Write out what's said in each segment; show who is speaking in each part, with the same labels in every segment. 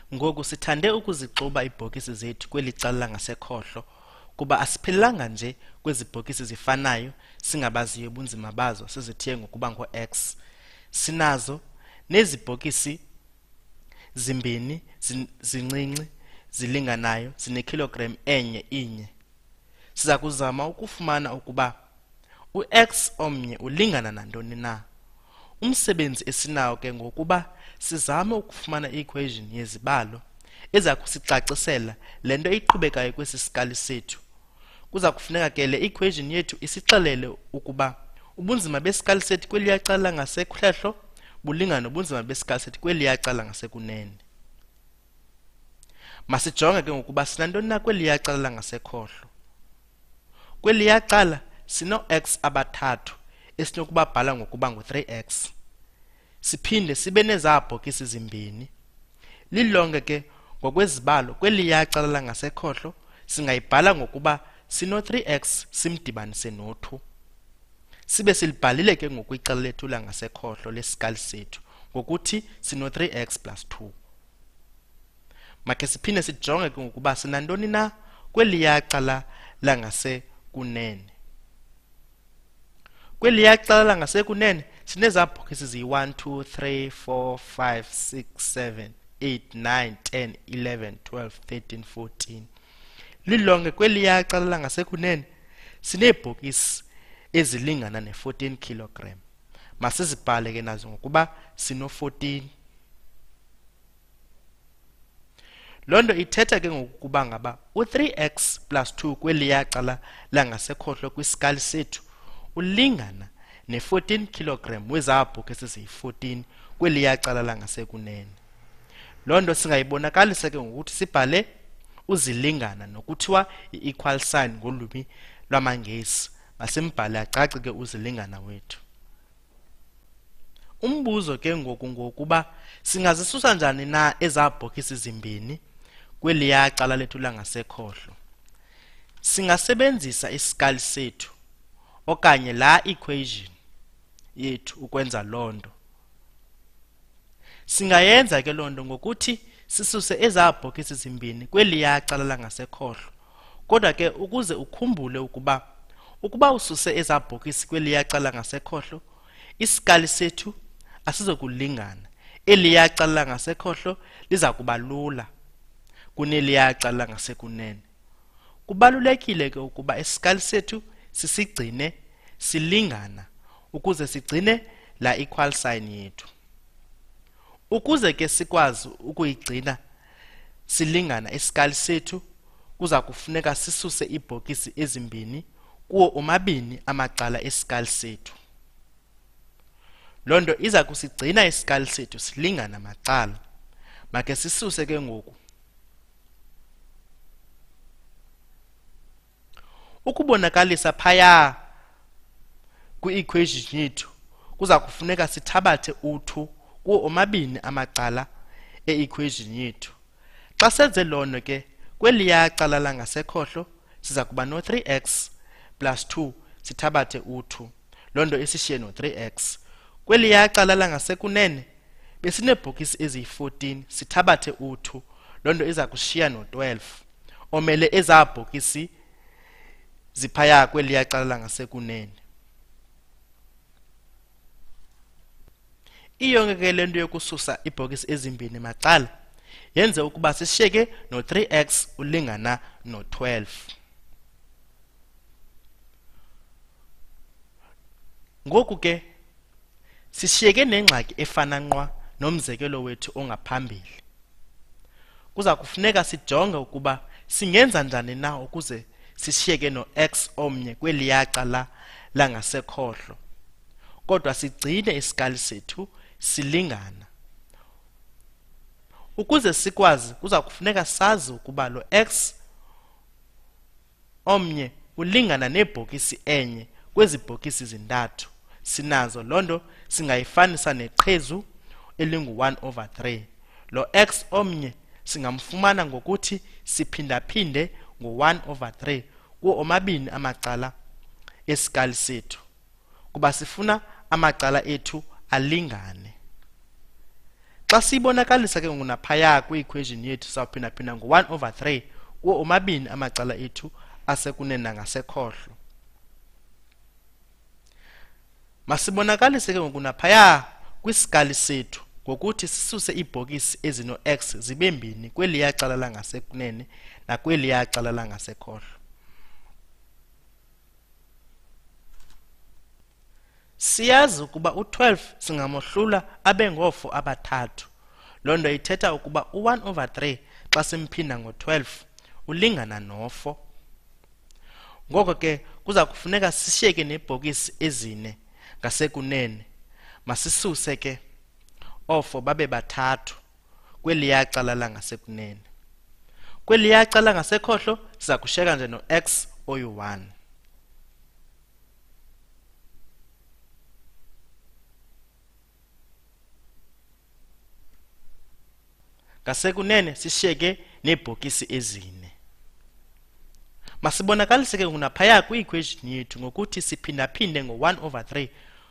Speaker 1: Ngoku sithande ukuzixuba iibhokisi zethu kweli cala langasekhohlo kuba asiphelanga nje kwezi bhokisi zifanayo singabaziyo ubunzima bazo sizithiye ngokuba ngo-X. Sinazo nezi bhokisi zimbini zincinci zilinganayo zinekilogram enye inye. Siza kuzama ukufumana ukuba u-X omnye ulingana nantoni na. Umsebenzi esinawo ke ngokuba sizame ukufumana i-equation yezibalo eza kusicacisela le nto iqhubekayo kwesi sikali sethu. Kuza kufuneka ke le equation yethu isixelele ukuba ubunzima besikali sethu kweliya cala ngasekhohlo bulingana nobunzima besikali sethu kweliya cala ngasekunene. Masijonge ke ngokuba sinantoni na kweliya cala langasekhohlo. Kweliya cala sino-X abathathu esinokubabhala ngokuba ngu-3X. Siphinde sibe nezabhokisi zimbini. Lilonke ke ngokwezibalo kweliya cala langasekhohlo singayibhala ngokuba sino-3X simdibanise no-2. Sibe silibhalile ke ngokwicala lethu langasekhohlo lesikali sethu ngokuthi sino-3X plus 2. Makhe siphinde sijonge ke ngokuba sinantoni na kweliya cala langasekunene. Kweliya cala langasekunene sinezabhokisi ziyi-1, 2, 3, 4, 5, 6, 7, 8, 9, 10, 11, 12, 13, 14. Lilonke kweliya cala langasekunene sineebhokisi ezilingana ne-14 kilogram. Masizibhale ke nazo ngokuba sino-14. Loo nto ithetha ke ngokuba ngaba u-3X plus 2 kweliya cala langasekhohlo kwisikali sethu ulingana ne-14 kilogram wezabhokisi ziyi-14 kweliya cala langasekunene. Loo nto singayibonakalisa ke ngokuthi sibhale uzilingana nokuthiwa i-equal sign ngolwimi lwamaNgesi. Masimbhale acace ke uzilingana wethu. Umbuzo ke ngoku ngokuba singazisusa njani na ezabhokisi zimbini kweliya cala lethu langasekhohlo. Singasebenzisa isikali sethu okanye la equation yethu ukwenza loo nto. Singayenza ke loo nto ngokuthi sisuse ezabhokisi zimbini kweliya cala langasekhohlo. Kodwa ke ukuze ukhumbule ukuba ususe ezabhokisi kweliya cala langasekhohlo, isikali sethu asizokulingana. Eliya cala langasekhohlo liza kuba lula kuneliya cala langasekunene. Kubalulekile ke ukuba isikali sethu sisigcine silingana ukuze sigcine la equal sign yethu. Ukuze ke sikwazi ukuyigcina silingana isikali sethu kuza kufuneka sisuse iibhokisi ezimbini kuwo omabini amacala esikali sethu. Loo nto iza kusigcina isikali sethu silingana macala. Makhe sisuse ke ngoku. Ukubonakalisa phaya kwi-equation yethu kuza kufuneka sithabathe u-2 kuwo omabini amacala e-equation yethu. Xa senze loo nto ke kweliya cala langasekhohlo siza kuba no-3X plus 2 sithabathe u-2. Loo nto isishiye no-3X. Kweliya cala langasekunene besineebhokisi eziyi-14 sithabathe u-2. Loo nto iza kushiya no-12 omele ezabhokisi ziphaya kweliya cala langasekunene. Iyonke ke le nto yokususa iibhokisi ezimbini macala yenze ukuba sishiyeke no-3X ulingana no-12. Ngoku ke sishiyeke nengxaki efana nqwa nomzekelo wethu ongaphambili. Kuza kufuneka sijonge ukuba singenza njani na ukuze sishiyeke no-X omnye kweliya cala langasekhohlo kodwa sigcine isikali sethu silingana. Ukuze sikwazi kuza kufuneka sazi ukuba lo X omnye ulingana nebhokisi enye kwezi bhokisi zintathu sinazo. Loo nto singayifanisa neqhezu elingu-1/3. Lo X omnye singamfumana ngokuthi siphindaphinde ngo-1/3 kuwo omabini amacala esikali sethu kuba sifuna amacala ethu alingane. Xa siyibonakalisa ke ngokunaphaya kwi-equation yethu sawuphinda-phinda ngo-1 over 3 kuwo omabini amacala ethu asekunene nangasekhohlo. Masibonakalise ke ngokunaphaya kwisikali sethu ngokuthi sisuse iibhokisi ezino-x zibe mbini kweliya cala langasekunene nakweliya cala langasekhohlo. Siyazi ukuba u-12 singamohlula abe ngoofo abathathu. Loo nto ithetha ukuba u-1 over 3 xa simphinda ngo-12 ulingana no-4. Ngoko ke kuza kufuneka sishiyeke neebhokisi ezine ngasekunene. Masisuse ke oofo babe bathathu kweliya cala langasekunene. Kweliya cala langasekhohlo siza kushiyeka nje no-x oyi-1. Ngasekunene sishiyeke neebhokisi ezine. Masibonakalise ke ngokunaphaya kwi-equation yethu ngokuthi siphinda-phinde ngo-1 over 3.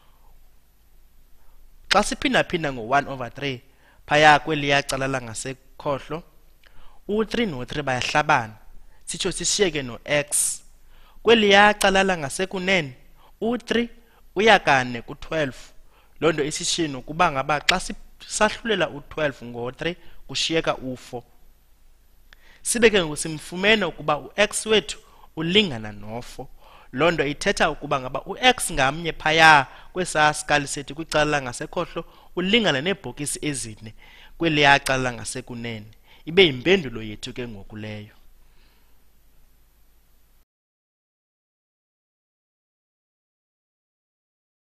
Speaker 1: Xa siphinda-phinda ngo-1 over 3 phaya kweliya cala langasekhohlo, u-3 no-3 bayahlabana, sitsho sishiyeke no-x. Kweliya cala langasekunene, u-3 uya kane ku-12. Loo nto isishiye nokuba ngaba xa sahlulela u-12 ngo-3 kushiyeka u-4. Sibe ke ngoku simfumene ukuba u-x wethu ulingana no-4. Loo nto ithetha ukuba ngaba u-x ngamnye phaya kwesaa sikali sethu kwicala langasekhohlo ulingana neebhokisi ezine kweliya cala langasekunene. Ibe yimpendulo yethu ke ngoku leyo.